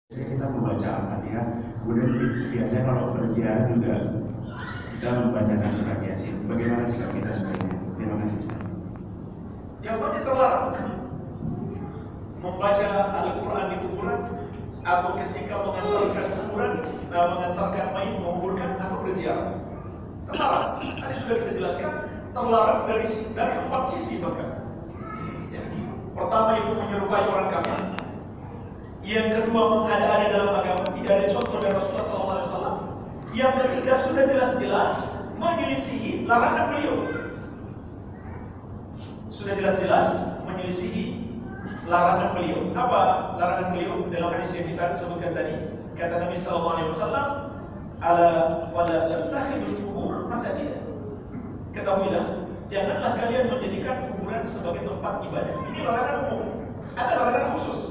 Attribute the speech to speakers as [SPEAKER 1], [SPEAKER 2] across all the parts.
[SPEAKER 1] Kita membaca Al-Fatihah, kemudian biasanya kalau berziarah juga kita membacakan surat Yasin. Bagaimana sikap kita sebaiknya? Terima kasih.
[SPEAKER 2] Jawabannya terlarang membaca Al-Quran di kuburan atau ketika mengantarkan kuburan, mengantarkan mayit, menguburkan atau berziarah. Terlarang. Tadi sudah kita jelaskan, terlarang dari 4 sisi bahkan. Pertama, itu menyerupai orang kafir. Yang kedua, mengada-ada dalam agama, tidak ada contoh dari Rasulullah SAW. Yang ketiga, sudah jelas-jelas menyelisihi larangan beliau. Sudah jelas-jelas menyelisihi larangan beliau. Apa larangan beliau? Dalam hadis yang kita sebutkan tadi, kata Nabi SAW, ala wala tattakhidul qubur masajid. Ketahuilah, janganlah kalian menjadikan kuburan sebagai tempat ibadah. Ini larangan umum. Ada larangan khusus.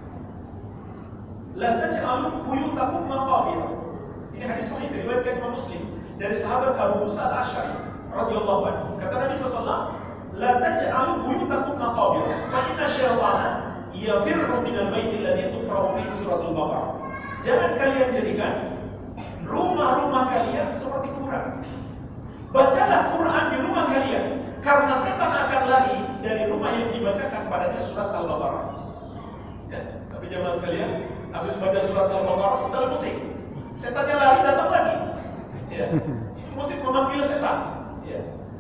[SPEAKER 2] La taj'alu buyutakum maqabir. Ini hadis sahih diriwayatkan Imam Muslim dari sahabat Abu Musa Al-Asy'ari radhiyallahu anhu. Kata Nabi sallallahu, la taj'alu buyutakum maqabir, fa inna syaitana yafirru minal baiti alladhi tuqra'u fihi suratul Baqarah. Jangan kalian jadikan rumah-rumah kalian seperti kuburan. Bacalah Quran di rumah kalian, karena setan akan lari dari rumah yang dibacakan padanya surat Al-Baqarah. Ya, tapi jemaah sekalian, habis baca surat Al-Baqarah setelah musik, setannya lari datang lagi. Ya, musik memanggil setan. Ya.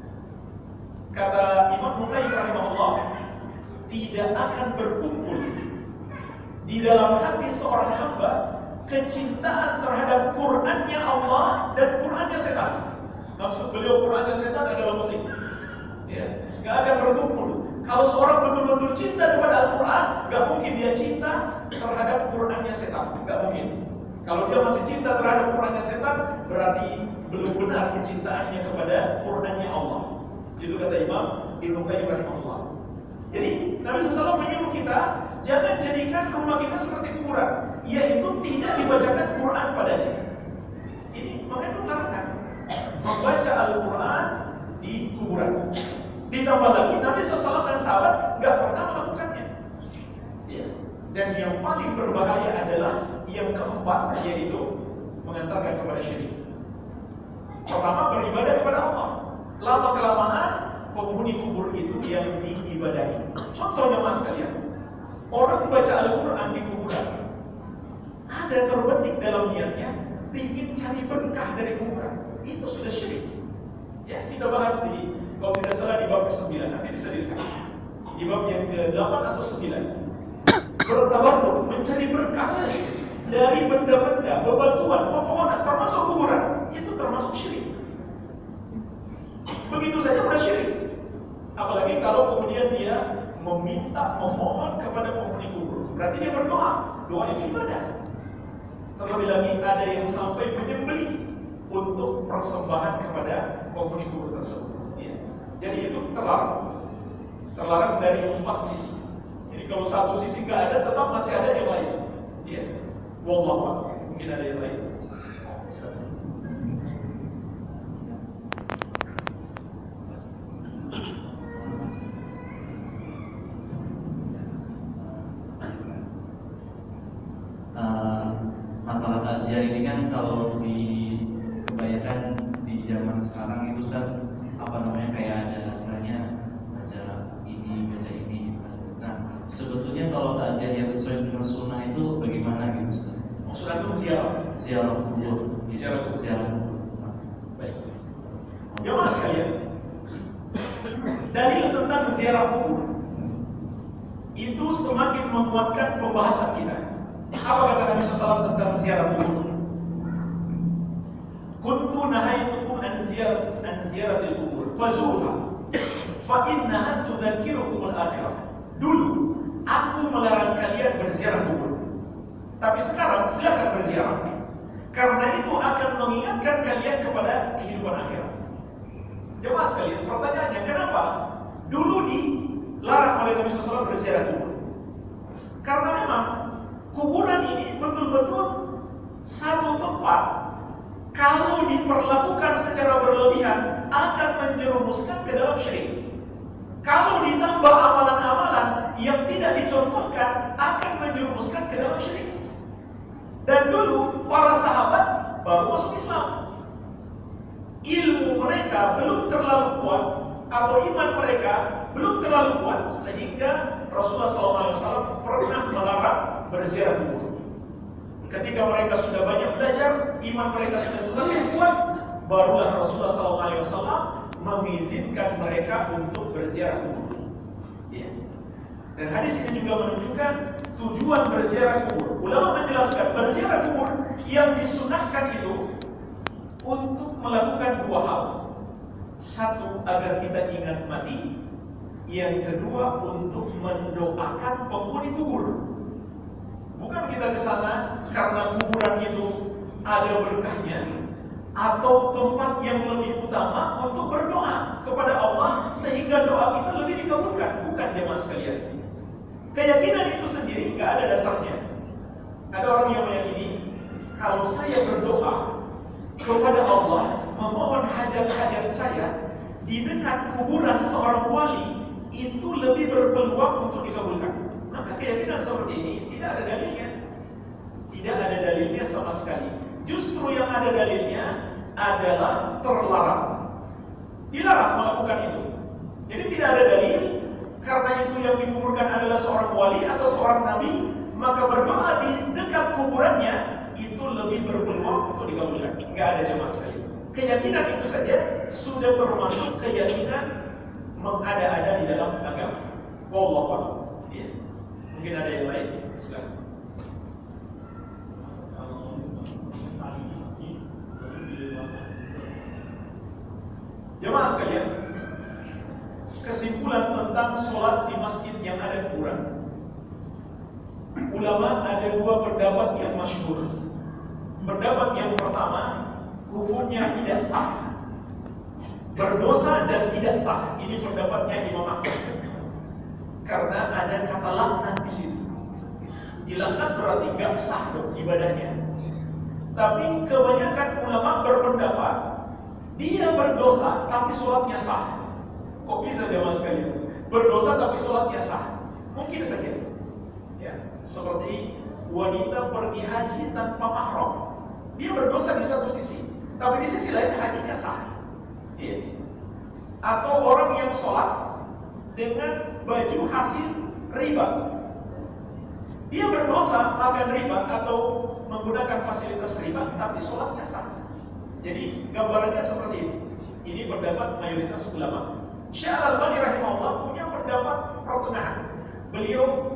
[SPEAKER 2] Kata Imam Muqayyim rahimahullah, tidak akan berkumpul di dalam hati seorang hamba kecintaan terhadap Qur'annya Allah dan Qur'annya setan. Maksud beliau Qur'annya setan adalah musik. Ya, nggak akan berkumpul. Kalau seorang betul-betul cinta kepada Al-Quran, nggak mungkin dia cinta terhadap Qur'annya setan. Nggak mungkin. Kalau dia masih cinta terhadap Qur'annya setan, berarti belum benar kecintaannya kepada Qur'annya Allah. Itu kata Imam Ibnu Qayyim rahimahullah. Jadi Nabi SAW menyuruh kita jangan jadikan rumah kita seperti kuburan, yaitu tidak dibacakan Quran padanya. Ini mengandung larangan membaca Al-Quran di kuburan. Ditambah lagi Nabi SAW dan sahabat nggak pernah melakukannya. Ya. Dan yang paling berbahaya adalah yang keempat, yaitu mengantarkan kepada syirik. Pertama, beribadah kepada Allah. Lama kelamaan penghuni kubur itu yang diibadahi. Contohnya mas kalian, orang baca Al-Quran di kuburan, ada terbetik dalam niatnya ingin cari berkah dari kuburan. Itu sudah syirik. Ya, kita bahas di, kalau tidak salah di bab ke-9, nanti bisa dilihat. Di bab yang ke-8 atau 9. Bertabarruk, mencari berkah dari benda-benda, bebatuan, pepohonan, termasuk kuburan. Itu termasuk syirik. Begitu saja sudah syirik. Apalagi kalau kemudian dia meminta, memohon kepada penghuni kubur. Berarti dia berdoa. Doa itu ibadah. Terlebih lagi ada yang sampai menyembelih untuk persembahan kepada penghuni kubur tersebut. Ya. Jadi itu terlarang. Terlarang dari 4 sisi. Jadi kalau satu sisi nggak ada, tetap masih ada yang lain. Ya. Wallahu a'lam. Mungkin ada yang lain.
[SPEAKER 3] Masalah takziah ini kan kalau dibayangkan di zaman sekarang itu kan apa namanya kayak ada rasanya baca ini baca ini. Nah sebetulnya kalau takziah yang sesuai dengan sunnah itu bagaimana gitu Ustaz?
[SPEAKER 2] Sunnah itu ziarah kubur. Ziarah. Baik. Ya mas sekalian, dalil tentang ziarah kubur itu semakin menguatkan pembahasan kita. Apa kata Nabi SAW tentang ziarah kubur? Kuntu nahaitukum an ziyaratil kubur fazuha fa innaha tudzakirukum al-akhirah. Dulu aku melarang kalian berziarah kubur, tapi sekarang silakan berziarah, karena itu akan mengingatkan kalian kepada kehidupan akhirat. Jemaah sekalian, pertanyaannya kenapa dulu dilarang oleh Nabi SAW berziarah kubur? Karena memang kuburan ini betul-betul satu tempat, kalau diperlakukan secara berlebihan akan menjerumuskan ke dalam syirik. Kalau ditambah amalan-amalan yang tidak dicontohkan akan menjerumuskan ke dalam syirik. mereka belum terlalu kuat atau iman mereka belum terlalu kuat sehingga Rasulullah SAW pernah melarang berziarah kubur. Ketika mereka sudah banyak belajar, iman mereka sudah semakin kuat, barulah Rasulullah SAW mengizinkan mereka untuk berziarah kubur. Ya. Dan hadis ini juga menunjukkan tujuan berziarah kubur. Ulama menjelaskan berziarah kubur yang disunahkan itu untuk melakukan dua hal. Satu, agar kita ingat mati. Yang kedua, untuk mendoakan penghuni kubur. Bukan kita ke sana karena kuburan itu ada berkahnya atau tempat yang lebih utama untuk berdoa kepada Allah sehingga doa kita lebih dikabulkan. Bukan, jemaah sekalian. Keyakinan itu sendiri nggak ada dasarnya. Ada orang yang meyakini kalau saya berdoa kepada Allah memohon hajat-hajat saya di dekat kuburan seorang wali itu lebih berpeluang untuk dikabulkan. Maka keyakinan seperti ini tidak ada dalilnya. Tidak ada dalilnya sama sekali. Justru yang ada dalilnya adalah terlarang. Dilarang melakukan itu. Jadi tidak ada dalil karena itu yang dikuburkan adalah seorang wali atau seorang nabi, maka berdoa di dekat kuburannya itu lebih berpeluang untuk dikabulkan. Enggak ada, jemaah sekalian. Keyakinan itu saja sudah termasuk keyakinan mengada-ada di dalam agama. Wallahu a'lam. Ya. Mungkin ada yang lain. Silakan. Jemaah sekalian, kesimpulan tentang sholat di masjid yang ada kuburan. Ulama ada dua pendapat yang masyhur. Pendapat yang pertama, hukumnya tidak sah, berdosa dan tidak sah. Ini pendapatnya Imam Ahmad. Karena ada kata laknat di situ. Dilaknat berarti nggak sah dong ibadahnya. Tapi kebanyakan ulama berpendapat dia berdosa tapi sholatnya sah. Kok bisa, jemaah sekalian? Berdosa tapi sholatnya sah? Mungkin saja. Ya, seperti wanita pergi haji tanpa mahram. Dia berdosa di satu sisi, tapi di sisi lain hajinya sah. Ya. Atau orang yang sholat dengan baju hasil riba, dia berdosa makan riba atau menggunakan fasilitas riba, tapi sholatnya sah. Jadi gambarannya seperti itu. Ini pendapat mayoritas ulama. Syekh Al-Albani rahimahullah punya pendapat pertengahan. Beliau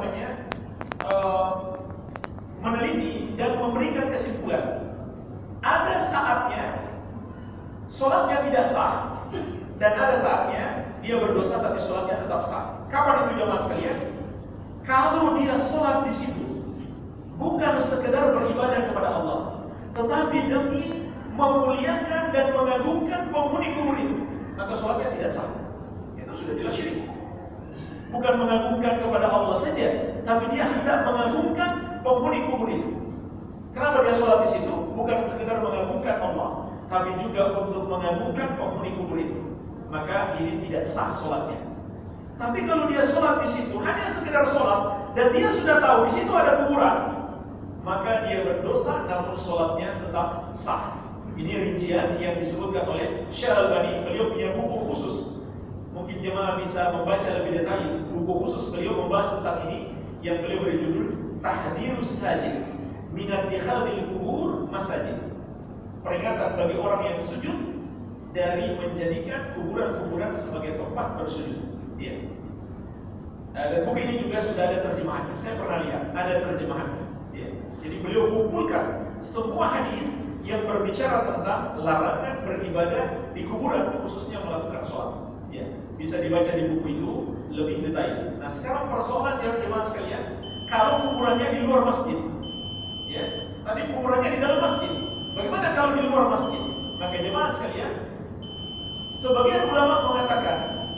[SPEAKER 2] meneliti dan memberikan kesimpulan. Ada saatnya sholatnya tidak sah, dan ada saatnya dia berdosa tapi sholatnya tetap sah. Kapan itu, jemaah sekalian? Kalau dia sholat di situ bukan sekedar beribadah kepada Allah, tetapi demi memuliakan dan mengagungkan penghuni kubur itu, maka sholatnya tidak sah. Itu sudah jelas syirik. Bukan mengagungkan kepada Allah saja, tapi dia hendak mengagungkan penghuni kubur itu. Kenapa dia sholat di situ? Bukan sekedar mengagungkan Allah, tapi juga untuk mengagungkan penghuni kubur itu. Maka ini tidak sah sholatnya. Tapi kalau dia sholat di situ hanya sekedar sholat dan dia sudah tahu di situ ada kuburan, maka dia berdosa namun sholatnya tetap sah. Ini rincian yang disebutkan oleh Syekh Al-Albani. Beliau punya buku khusus. Mungkin jemaah bisa membaca lebih detail. Buku khusus beliau membahas tentang ini yang beliau beri judul Tahdhirus Sajid Minat Ikhadil Kubur Masajid. Peringatan bagi orang yang sujud dari menjadikan kuburan-kuburan sebagai tempat bersujud. Ya. Dan buku ini juga sudah ada terjemahannya. Saya pernah lihat ada terjemahannya. Ya. Jadi beliau kumpulkan semua hadis yang berbicara tentang larangan beribadah di kuburan, khususnya melakukan sholat. Ya, bisa dibaca di buku itu lebih detail. Nah, sekarang persoalan yang jemaah sekalian, kalau kuburannya di luar masjid, ya, tadi kuburannya di dalam masjid. Bagaimana kalau di luar masjid? Maka jemaah sekalian, sebagian ulama mengatakan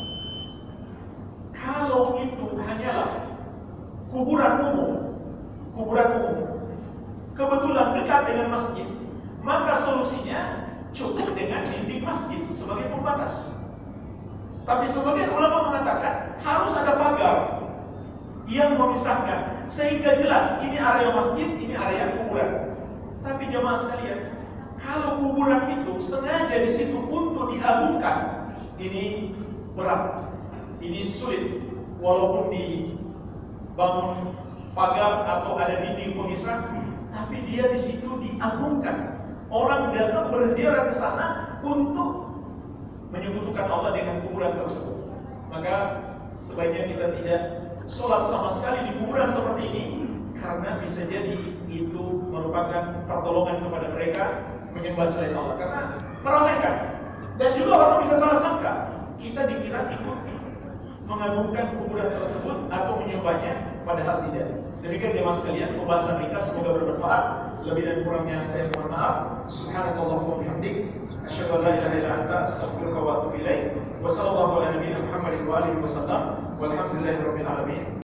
[SPEAKER 2] kalau itu hanyalah kuburan umum, kebetulan dekat dengan masjid, maka solusinya cukup dengan dinding masjid sebagai pembatas. Tapi sebagian ulama mengatakan harus ada pagar yang memisahkan sehingga jelas ini area masjid, ini area kuburan. Tapi jemaah sekalian, Kalau kuburan itu sengaja di situ untuk diagungkan, ini berat, ini sulit. Walaupun dibangun pagar atau ada dinding pemisah, tapi dia di situ diagungkan. Orang datang berziarah ke sana untuk menyekutukan Allah dengan kuburan tersebut. Maka sebaiknya kita tidak sholat sama sekali di kuburan seperti ini, karena bisa jadi itu merupakan pertolongan kepada mereka menyembah selain Allah, karena meramaikan. Dan juga orang bisa salah sangka, kita dikira ikut mengagungkan kuburan tersebut atau menyembahnya, padahal tidak. Demikian jemaah sekalian pembahasan kita, semoga bermanfaat. Lebih dan kurangnya saya mohon maaf. Subhanallahumma wa bihamdik, asyhadu an la ilaha illa anta, astaghfiruka wa atubu ilaik. Wassallallahu ala nabiyyina Muhammadin wa alihi wasallam. Walhamdulillahirabbil alamin.